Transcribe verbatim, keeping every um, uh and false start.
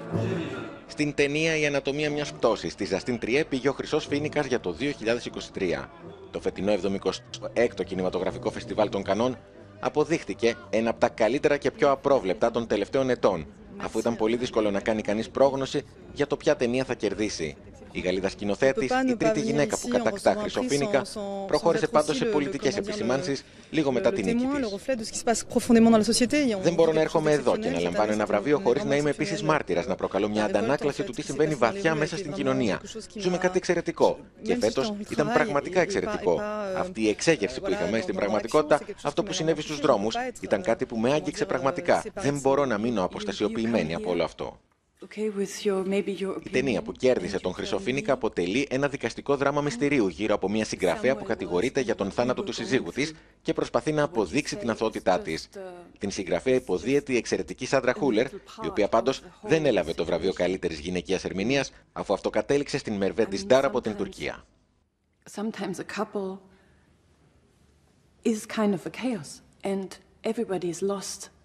Στην ταινία «Η ανατομία μιας πτώσης» της Ζαστίν Τριέ πήγε ο Χρυσός Φοίνικας για το δύο χιλιάδες είκοσι τρία. Το φετινό εβδομήντα έκτο κινηματογραφικό φεστιβάλ των Κανών αποδείχτηκε ένα από τα καλύτερα και πιο απρόβλεπτα των τελευταίων ετών, αφού ήταν πολύ δύσκολο να κάνει κανείς πρόγνωση για το ποια ταινία θα κερδίσει. Η Γαλλίδα σκηνοθέτης, η τρίτη γυναίκα που κατακτά Χρυσό Φοίνικα, προχώρησε πάντως σε πολιτικές επισημάνσεις λίγο μετά την νίκη της. Δεν μπορώ να έρχομαι εδώ και να λαμβάνω ένα βραβείο χωρίς να είμαι επίσης μάρτυρας, να προκαλώ μια αντανάκλαση του τι συμβαίνει βαθιά μέσα στην κοινωνία. Ζούμε κάτι εξαιρετικό και φέτος ήταν πραγματικά εξαιρετικό. Αυτή η εξέγερση που είχαμε στην πραγματικότητα, αυτό που συνέβη στους δρόμους, ήταν κάτι που με άγγιξε πραγματικά. Δεν μπορώ να μείνω αποστασιοποιημένη από όλο αυτό. Η ταινία που κέρδισε τον Χρυσό Φοίνικα αποτελεί ένα δικαστικό δράμα μυστηρίου γύρω από μια συγγραφέα που κατηγορείται για τον θάνατο του συζύγου της και προσπαθεί να αποδείξει την αθωότητά της. Την συγγραφέα υποδίεται η εξαιρετική Σάντρα Χούλερ, η οποία πάντως δεν έλαβε το βραβείο καλύτερης γυναικείας ερμηνείας, αφού αυτό κατέληξε στην Μερβέ Ντισντάρ από την Τουρκία. Sometimes a couple is kind of a chaos and everybody is lost.